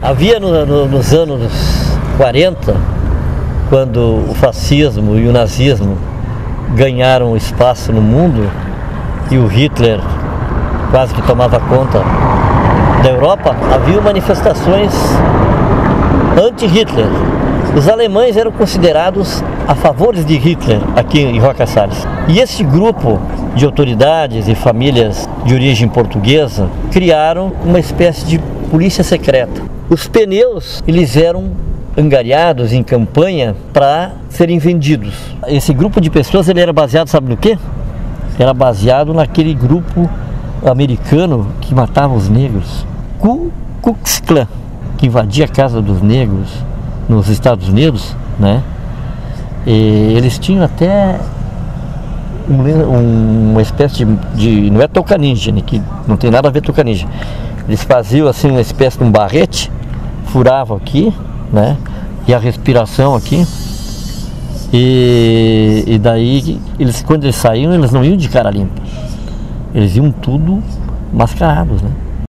Havia nos anos 40, quando o fascismo e o nazismo ganharam espaço no mundo e o Hitler quase que tomava conta da Europa, havia manifestações anti-Hitler. Os alemães eram considerados a favores de Hitler aqui em Roca Salles. E esse grupo de autoridades e famílias de origem portuguesa criaram uma espécie de polícia secreta. Os pneus, eles eram angariados em campanha para serem vendidos. Esse grupo de pessoas, ele era baseado, sabe no quê? Era baseado naquele grupo americano que matava os negros, Ku Klux Klan, que invadia a casa dos negros nos Estados Unidos, né? E eles tinham até uma espécie de não é touca ninja, né? Que não tem nada a ver com touca ninja. Eles faziam assim uma espécie de um barrete, furavam aqui, né? E a respiração aqui. E daí, quando eles saíam, eles não iam de cara limpa. Eles iam tudo mascarados, né?